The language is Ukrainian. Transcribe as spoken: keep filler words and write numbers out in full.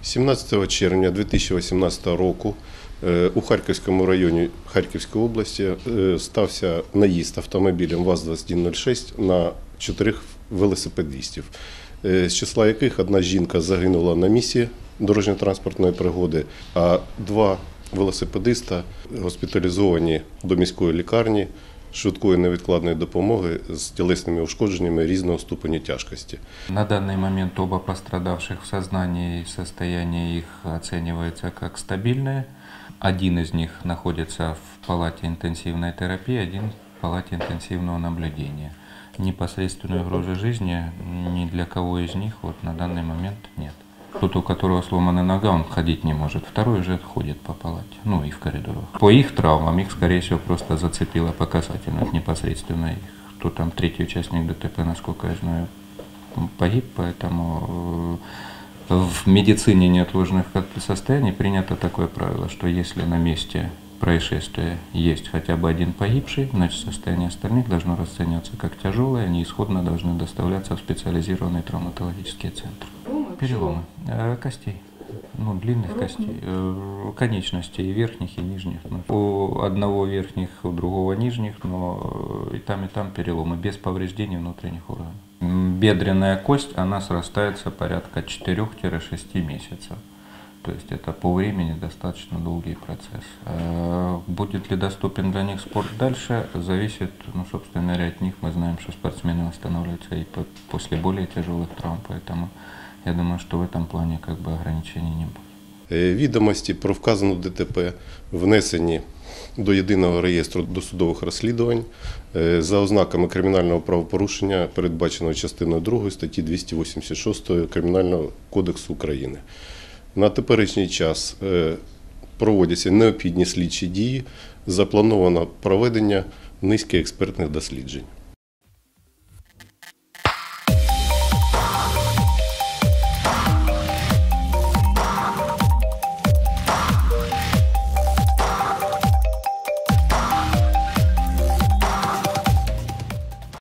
сімнадцятого червня дві тисячі вісімнадцятого року у Харківському районі Харківської області стався наїзд автомобілем ВАЗ двадцять один нуль шість на чотирьох велосипедистів, з числа яких одна жінка загинула на місці дорожньо-транспортної пригоди, а два велосипедиста госпіталізовані до міської лікарні швидкої невідкладної допомоги з тілесними ушкодженнями різного ступеня тяжкості. На данный момент оба пострадавших в сознании и состояние их оценивается как стабильное. Один из них находится в палате интенсивной терапии, один в палате интенсивного наблюдения. Непосредственной угрозы жизни ни для кого из них вот на данный момент нет. Тот, у которого сломана нога, он ходить не может. Второй же ходит по палате, ну и в коридорах. По их травмам, их, скорее всего, просто зацепило по касательной, непосредственно их. Кто там, третий участник ДТП, насколько я знаю, погиб, поэтому в медицине неотложных состояний принято такое правило, что если на месте происшествия есть хотя бы один погибший, значит состояние остальных должно расцениваться как тяжелое, они исходно должны доставляться в специализированные травматологические центры. Переломы э, костей, ну, длинных костей, э, конечностей, и верхних, и нижних. У одного верхних, у другого нижних, но и там, и там переломы, без повреждений внутренних органов. Бедренная кость, она срастается порядка четырёх-шести месяцев. То есть это по времени достаточно долгий процесс. Будет ли доступен для них спорт дальше, зависит, ну, собственно говоря, от них. Мы знаем, что спортсмены восстанавливаются и после более тяжелых травм, поэтому я думаю, что в этом плане как бы ограничений не будет. Відомості про вказану ДТП внесені до єдиного реєстру досудових розслідувань за ознаками кримінального правопорушення, передбаченого частиною другою статті двісті вісімдесят шість Кримінального кодексу України. На теперішній час проводяться необхідні слідчі дії, заплановано проведення низки експертних досліджень.